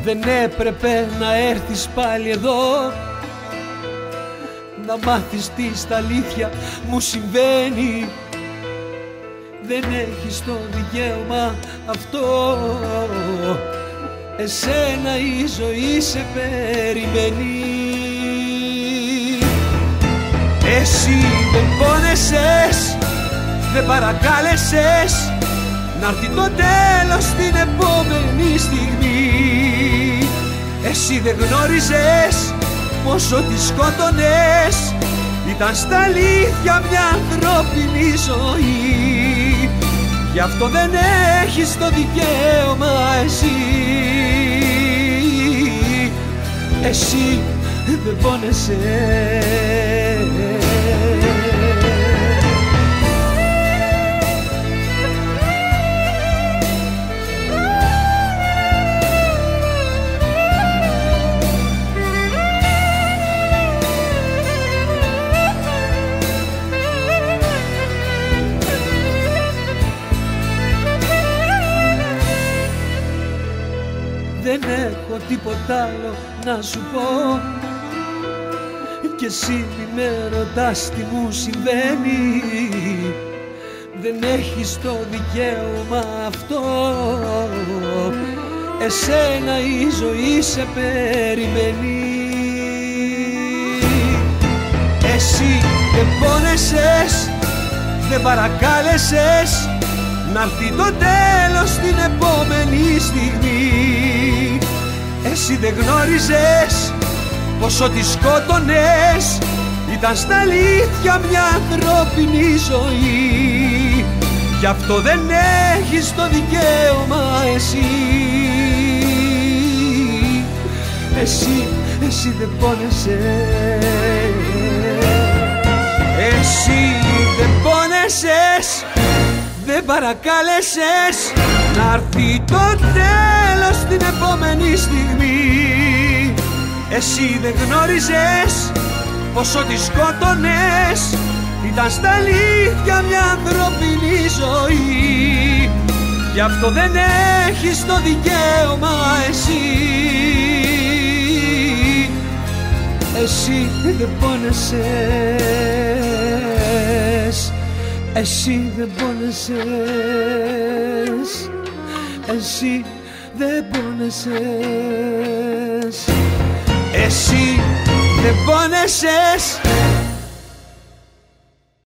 Δεν έπρεπε να έρθεις πάλι εδώ να μάθεις τι στα αλήθεια μου συμβαίνει. Δεν έχεις το δικαίωμα αυτό. Εσένα η ζωή σε περιμένει. Εσύ δεν πόνεσες, δεν παρακάλεσες να'ρθεί το τέλος την επόμενη στιγμή. Εσύ δεν γνώριζες πόσο τη σκότωνες. Ήταν στα αλήθεια μια ανθρώπινη ζωή. Γι' αυτό δεν έχεις το δικαίωμα εσύ. Εσύ δεν πόνεσες. Δεν έχω τίποτα άλλο να σου πω κι εσύ μη με ρωτάς τι μου συμβαίνει. Δεν έχεις το δικαίωμα αυτό. Εσένα η ζωή σε περιμένει. Εσύ δεν πόνεσες, δεν παρακάλεσες να'ρθεί το τέλος την επόμενη στιγμή. Εσύ δεν γνώριζες πόσο τη σκότωνες. Ήταν στα αλήθεια μια ανθρώπινη ζωή. Γι' αυτό δεν έχεις το δικαίωμα εσύ. Εσύ δεν πόνεσες. Εσύ δεν πόνεσες, δεν παρακάλεσες να'ρθεί το τέλος την επόμενη στιγμή. Εσύ δεν γνώριζες πόσο τη σκότωνες. Ήταν στα αλήθεια μια ανθρώπινη ζωή. Γι' αυτό δεν έχεις το δικαίωμα εσύ. Εσύ δεν πόνεσες. Εσύ δεν πόνεσες. Εσύ δεν πόνεσες. Εσύ δεν πόνεσες.